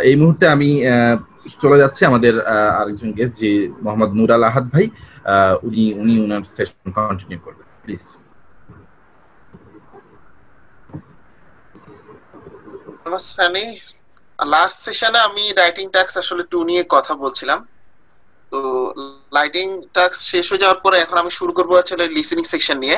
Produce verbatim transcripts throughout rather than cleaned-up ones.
এই মুহূর্তে আমি চলে যাচ্ছি আমাদের আরেকজন গেস্ট যে মোহাম্মদ নুরাল আহাদ ভাই, উনি উনি ওনার সেশন কন্টিনিউ করবেন, প্লিজ। নমস্কার। লাস্ট সেশনে আমি রাইটিং টাস্ক আসলে টু নিয়ে কথা বলছিলাম। তো রাইটিং টাস্ক শেষ হয়ে যাওয়ার পরে এখন আমি শুরু করবো আসলে লিসেনিং সেকশন নিয়ে।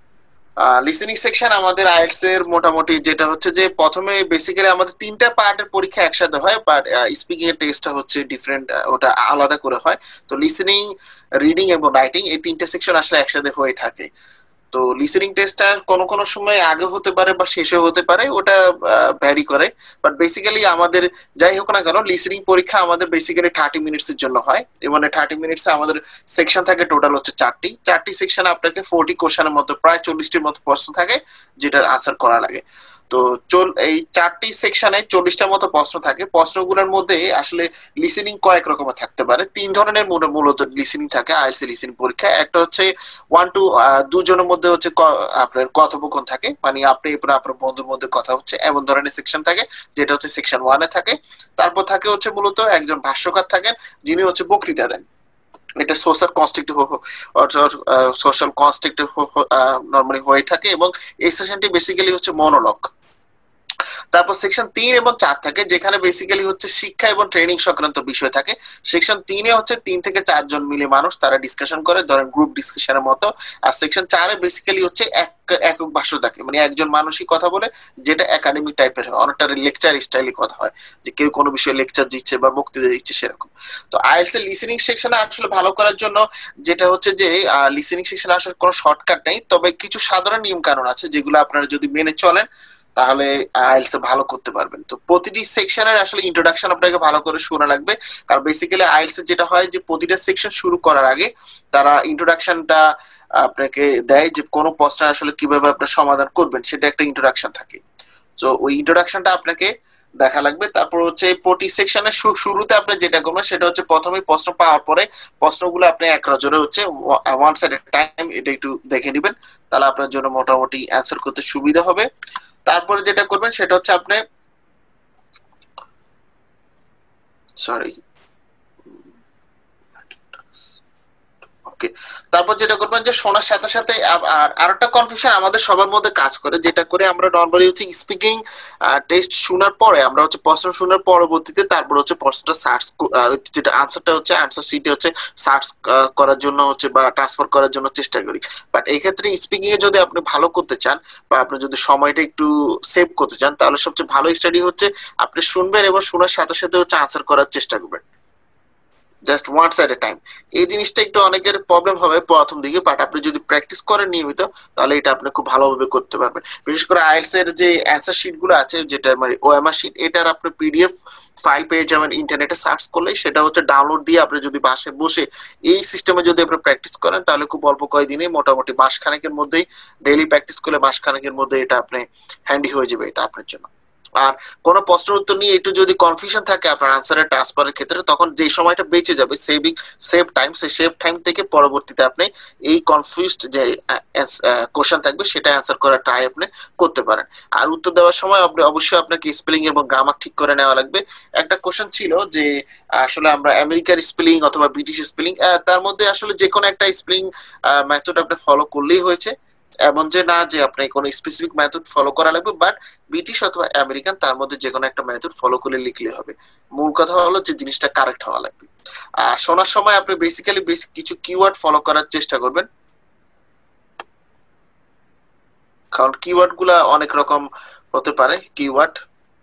লিসেনিং সেকশন আমাদের আইএলটিএস এর মোটামুটি যেটা হচ্ছে যে প্রথমে বেসিক্যালি আমাদের তিনটা পার্টের পরীক্ষা একসাথে হয়, বাট স্পিকিং এর টেস্টটা হচ্ছে ডিফারেন্ট, ওটা আলাদা করে হয়। তো লিসেনিং, রিডিং এবং রাইটিং এই তিনটা সেকশন আসলে একসাথে হয়ে থাকে। তো লিসেনিং টেস্টটা কোনো কোনো সময় আগে হতে পারে বা শেষে হতে পারে, ওটা ভ্যারি করে। বাট বেসিক্যালি আমাদের যাই হোক না কেন লিসেনিং পরীক্ষা আমাদের বেসিক্যালি থার্টি মিনিটস এর জন্য হয়। এবং থার্টি মিনিটসে আমাদের সেকশন থাকে টোটাল হচ্ছে চারটি চারটি সেকশনে আপনাকে ফোরটি কোশ্চেনের মতো প্রায় চল্লিশটির মতো প্রশ্ন থাকে যেটার আনসার করা লাগে। তো চল এই চারটি সেকশনে চল্লিশটার মতো প্রশ্ন থাকে। প্রশ্নগুলোর মধ্যে আসলে লিসেনিং কয়েক রকমের থাকতে পারে। তিন ধরনের মূলত লিসেনিং থাকে আইএলটিএস লিসেনিং পরীক্ষা। একটা হচ্ছে ওয়ান টু দুজনের মধ্যে হচ্ছে আপনার কথোপকথন থাকে, মানে আপনি আপনার বন্ধুর মধ্যে কথা হচ্ছে, এমন ধরনের সেকশন থাকে যেটা হচ্ছে সেকশন ওয়ানে থাকে। তারপর থাকে হচ্ছে মূলত একজন ভাষ্যকার থাকেন যিনি হচ্ছে বক্তৃতা দেন। এটা social constructive social constructive normally হয়ে থাকে এবং এই সেশনটি বেসিক্যালি হচ্ছে মনোলগ। তারপর সেকশন তিন এবং চার থাকে যেখানে বেসিক্যালি হচ্ছে শিক্ষা এবং ট্রেনিং সংক্রান্ত বিষয় থাকে। সেকশন তিনে হচ্ছে তিন থেকে চারজন মিলে মানুষ তারা ডিসকাশন করে, ধরেন গ্রুপ ডিসকাশনের মতো। আর সেকশন চারে বেসিক্যালি হচ্ছে এক একক ভাষ্য থাকে, মানে একজন মানুষই কথা বলে, যেটা একাডেমিক টাইপের হয়, অনেকটা লেকচার স্টাইলে কথা হয়, যে কেউ কোনো বিষয়ে লেকচার দিচ্ছে বা বক্তৃতা দিচ্ছে সেরকম। তো আইএলটিএস এর লিসেনিং সেকশনে আসলে ভালো করার জন্য যেটা হচ্ছে যে লিসেনিং সেকশনে আসলে কোনো শর্টকাট নেই, তবে কিছু সাধারণ নিয়ম কানুন আছে যেগুলো আপনারা যদি মেনে চলেন তাহলে আইএলটিএস ভালো করতে পারবেন। তো প্রতিটি সেকশনের আসলে ইন্ট্রোডাকশন আপনাকে ভালো করে শোনা লাগবে, কারণ বেসিক্যালি আইএলটিএস যেটা হয় যে প্রতিটা সেকশন শুরু করার আগে তারা ইন্ট্রোডাকশনটা আপনাকে দেয় যে কোনো প্রশ্নের আসলে কিভাবে আপনি সমাধান করবেন, সেটা একটা ইন্ট্রোডাকশন থাকে। তো ওই ইন্ট্রোডাকশনটা আপনাকে দেখা লাগবে। তারপর হচ্ছে প্রতি সেকশনের শুরুতে আপনি যেটা করবেন সেটা হচ্ছে প্রথমে প্রশ্ন পাওয়ার পরে প্রশ্নগুলো আপনি এক নজরে হচ্ছে ওয়ান সাইড এট টাইম এটা একটু দেখে নেবেন, তাহলে আপনার জন্য মোটামুটি অ্যান্সার করতে সুবিধা হবে। তারপরে যেটা করবেন সেটা হচ্ছে আপনি সরি ওকে তারপর যেটা করবেন যে শোনার সাথে সাথে আরেকটা কনফিউশন আমাদের সবার মধ্যে কাজ করে, যেটা করে আমরা নরমালি হচ্ছে স্পিকিং টেস্ট শোনার পরে আমরা হচ্ছে প্রশ্ন শোনার পরবর্তীতে তারপর হচ্ছে প্রশ্নটা সার্চ, যেটা আনসারটা হচ্ছে আনসার শিটে হচ্ছে সার্চ করার জন্য হচ্ছে বা ট্রান্সফার করার জন্য চেষ্টা করি। বাট এই ক্ষেত্রে স্পিকিং এ যদি আপনি ভালো করতে চান বা আপনি যদি সময়টা একটু সেভ করতে চান তাহলে সবচেয়ে ভালো স্টাডি হচ্ছে আপনি শুনবেন এবং শোনার সাথে সাথে হচ্ছে আনসার করার চেষ্টা করবেন, just one side a time. এই জিনিসটা একটু অনেকের প্রবলেম হবে প্রথম দিকে, বাট আপনি যদি প্র্যাকটিস করেন নিয়মিত তাহলে এটা আপনি খুব ভালোভাবে করতে পারবেন। বিশেষ করে আইএলটিএস এর যে অ্যান্সার শিট গুলো আছে, যেটা মানে ওএমআর শিট, এটার আপনি পিডিএফ ফাইল পেয়ে যাবেন ইন্টারনেটে সার্চ করলে, সেটা হচ্ছে ডাউনলোড দিয়ে আপনি যদি বাসায় বসে এই সিস্টেমে যদি আপনি প্র্যাকটিস করেন তাহলে খুব অল্প কয়েকদিনে মোটামুটি মাস খানেকের মধ্যেই, ডেইলি প্র্যাকটিস করলে মাস খানেকের মধ্যে এটা আপনি হ্যান্ডি হয়ে যাবে এটা আপনার জন্য। আর কোন প্রশ্নের উত্তর নিয়ে একটু যদি কনফিউশন থাকে আপনার আনসারের ট্রান্সফারের ক্ষেত্রে, তখন যে সময়টা বেঁচে যাবে সেভিং সেভ টাইম, সেই সেভ টাইম থেকে পরবর্তীতে আপনি এই কনফিউজড যে কোশ্চেন থাকবে সেটা অ্যান্সার করার ট্রাই আপনি করতে পারেন। আর উত্তর দেওয়ার সময় আপনি অবশ্যই আপনাকে স্পেলিং এবং গ্রামার ঠিক করে নেওয়া লাগবে। একটা কোশ্চেন ছিল যে আসলে আমরা আমেরিকার স্পেলিং অথবা ব্রিটিশ স্পেলিং, তার মধ্যে আসলে যে কোনো একটা স্পেলিং মেথড আপনি ফলো করলেই হয়েছে, এমন যে না যে আপনি কোনো স্পেসিফিক মেথড ফলো করা লাগবে, বাট ব্রিটিশ অথবা আমেরিকান তার মধ্যে যে কোনো একটা মেথড ফলো করে লিখলে হবে। মূল কথা হলো যে জিনিসটা কারেক্ট হওয়া লাগবে। আর শোনার সময় আপনি বেসিক্যালি কিছু কিওয়ার্ড ফলো করার চেষ্টা করবেন, কারণ কিওয়ার্ড গুলা অনেক রকম হতে পারে কিওয়ার্ড।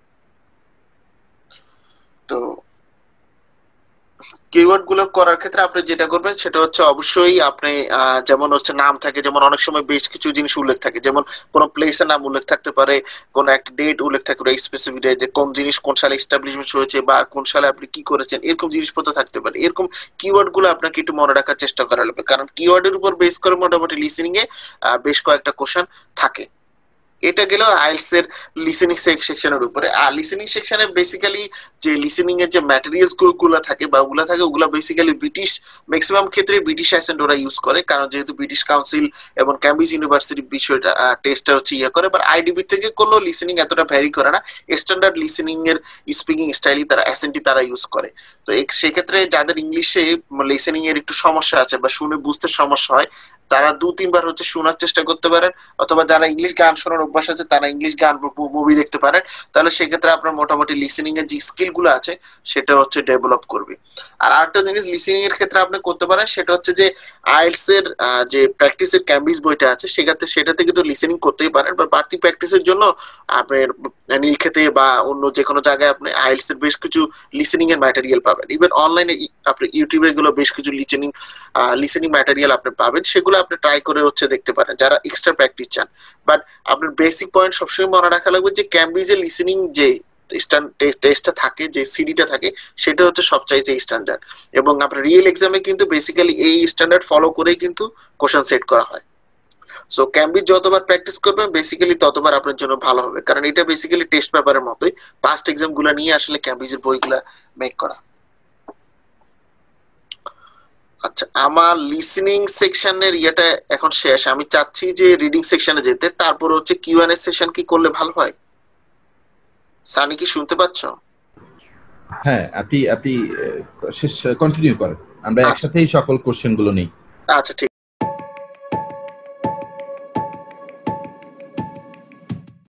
তো কিওয়ার্ড গুলো করার ক্ষেত্রে আপনি যেটা করবেন সেটা হচ্ছে অবশ্যই আপনি যেমন হচ্ছে নাম থাকে, যেমন অনেক সময় বেশ কিছু জিনিস উল্লেখ থাকে, যেমন কোন প্লেসের নাম উল্লেখ থাকতে পারে, কোন একটা ডেট উল্লেখ থাকতে পারে, স্পেসিফিক ডেট, যে কোন জিনিস কোন সালে এস্টাবলিশমেন্ট হয়েছে বা কোন সালে আপনি কি করেছেন, এরকম জিনিসপত্র থাকতে পারে। এরকম কিওয়ার্ড গুলো আপনাকে একটু মনে রাখার চেষ্টা করা লাগবে, কারণ কিওয়ার্ডের উপর বেস করে মোটামুটি লিসেনিং এ বেশ কয়েকটা কোশ্চেন থাকে। এটা গেল আইএলটিএস এর লিসেনিং সেকশনের উপরে। আর লিসেনিং সেকশনে বেসিক্যালি যে লিসেনিং এর যে ম্যাটেরিয়ালস গুলো থাকে বা ওগুলা থাকে ওগুলা বেসিক্যালি ব্রিটিশ, ম্যাক্সিমাম ক্ষেত্রে ব্রিটিশ অ্যাসেন্ট ওরা ইউজ করে, কারণ যেহেতু ব্রিটিশ কাউন্সিল এবং ক্যামব্রিজ ইউনিভার্সিটি বিষয়টা টেস্টটা হচ্ছে ইয়ে করে। বাট আইডিবি থেকে করলেও লিসেনিং এতটা ভ্যারি করে না, স্ট্যান্ডার্ড লিসেনিং এর স্পিকিং স্টাইলই তারা অ্যাসেন্টই তারা ইউজ করে। তো সেক্ষেত্রে যাদের ইংলিশে লিসেনিং এর একটু সমস্যা আছে বা শুনে বুঝতে সমস্যা হয়, তারা দু তিনবার হচ্ছে শোনার চেষ্টা করতে পারেন, অথবা যারা ইংলিশ গান শোনার অভ্যাস আছে তারা ইংলিশ গান মুভি দেখতে পারেন। তাহলে সেক্ষেত্রে আপনার মোটামুটি লিসেনিং এর যে স্কিল গুলো আছে সেটা হচ্ছে ডেভেলপ করবে। আর আরেকটা জিনিস লিসেনিং এর ক্ষেত্রে আপনি করতে পারেন, সেটা হচ্ছে যে আইএলটিএস এর যে প্র্যাকটিসের ক্যামব্রিজ বইটা আছে সেক্ষেত্রে সেটা থেকে তো লিসেনিং করতেই পারেন, বা বাড়তি প্র্যাকটিসের জন্য আপনার নীলক্ষেতে বা অন্য যে কোনো জায়গায় আপনি আইএলটিএস এর বেশ কিছু লিসেনিং এর ম্যাটেরিয়াল পাবেন। ইভেন অনলাইনে আপনি ইউটিউবে গুলো বেশ কিছু লিসেনিং লিসেনিং ম্যাটেরিয়াল আপনি পাবেন, সেগুলো আপনি ট্রাই করে হচ্ছে দেখতে পারেন যারা এক্সট্রা প্র্যাকটিস চান। বাট আপনার বেসিক পয়েন্ট সবসময় মনে রাখা লাগবে যে ক্যামব্রিজের লিসেনিং যে টেস্টটা থাকে, যে সিডিটা থাকে, সেটা হচ্ছে সবচাইতে স্ট্যান্ডার্ড, এবং আপনার রিয়েল এক্সামে কিন্তু বেসিক্যালি এই স্ট্যান্ডার্ড ফলো করেই কিন্তু কোশ্চেন সেট করা হয়। সো ক্যামব্রিজ যতবার প্র্যাকটিস করবেন বেসিক্যালি ততবার আপনার জন্য ভালো হবে, কারণ এটা বেসিক্যালি টেস্ট পেপারের মতোই, পাস্ট এক্সাম গুলা নিয়ে আসলে ক্যামব্রিজের বইগুলা মেক করা। আচ্ছা, আমার লিসেনিং সেকশনের ইয়েটা এখন শেষ, আমি চাচ্ছি যে রিডিং সেকশনে যেতে, তারপর হচ্ছে কিউ এন্ড এ সেশন কি করলে ভালো হয়? সানি কি শুনতে পাচ্ছ? হ্যাঁ, আপনি আপনি শেষ কন্টিনিউ করেন, আমরা একসাথেই সকল কোশ্চেন গুলো নেই। আচ্ছা ঠিক